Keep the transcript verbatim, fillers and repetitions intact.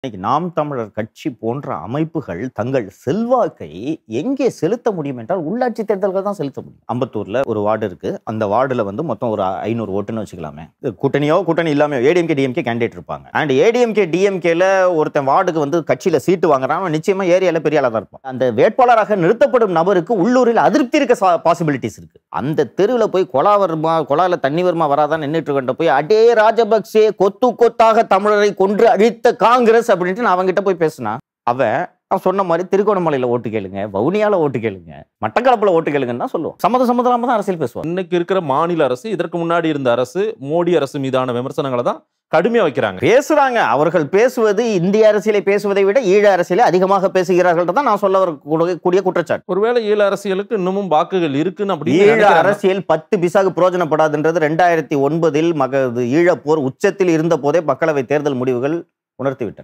இன்னைக்கு நாம் தமிழர் கட்சி போன்ற அமைப்புகள் தங்கள் செல்வாக்கை எங்கே செலுத்த முடியும் என்றால் உள்ளாட்சி தேர்தல்கள் தான் செலுத்த முடியும். அம்பத்தூர்ல ஒரு வார்டு இருக்கு. அந்த வார்டுல வந்து மொத்தம் ஒரு ஐநூறு ஓட்டுன்னு வச்சுக்கலாமே. கூட்டணியோ கூட்டணி இல்லாம ஏடிஎம்கே டிஎம்கே கேண்டிடேட் இருப்பாங்க. அண்ட் ஏடிஎம்கே டிஎம்கேல ஒருத்தன் வார்டுக்கு வந்து கட்சியில சீட்டு வாங்குறான், நிச்சயமா ஏரியால பெரிய ஆளா தான் இருப்பான். அந்த வேட்பாளராக நிறுத்தப்படும் நபருக்கு உள்ளூரில் அதிருப்தி இருக்க பாசிபிலிட்டிஸ் இருக்கு. அந்த தெருவில் போய் கொலா வருமா கொலால தண்ணி வருமா வராதான் நின்றுட்டு கொண்ட போய் அடே ராஜபக்சே கொத்து கொத்தாக தமிழரை கொன்று அழித்த காங்கிரஸ் அப்படின்ட்டு நான் அவங்கிட்ட போய் பேசினா அவன் அவன் சொன்ன மாதிரி திருகோணமலையில ஓட்டு கேளுங்க, வவுனியால ஓட்டு கேளுங்க, மட்டக்களப்புல ஓட்டு கேளுங்கன்னு தான் சொல்லுவோம். சம்மத சம்மதமா தான் அரசியல் பேசுவோம். இன்னைக்கு இருக்கிற மாநில அரசு இதற்கு முன்னாடி இருந்த அரசு மோடி அரசு மீதான விமர்சனங்களை தான் கடுமையா வைக்கிறாங்க, பேசுறாங்க. அவர்கள் பேசுவது இந்திய அரசியலை பேசுவதை விட ஈழ அரசியலை அதிகமாக பேசுகிறார்கள் தான் நான் சொல்ல வரக்கூடிய குற்றச்சாட்டு. ஒருவேளை ஈழ அரசியலுக்கு இன்னமும் வாக்குகள் இருக்குன்னு அப்படி ஈழ அரசியல் பத்து பிசாகு பிரயோஜனப்படாதுன்றது ரெண்டாயிரத்தி ஒன்பதில் மக ஈழப்போர் உச்சத்தில் இருந்த போதே மக்களவை தேர்தல் முடிவுகள் உணர்த்திவிட்டன.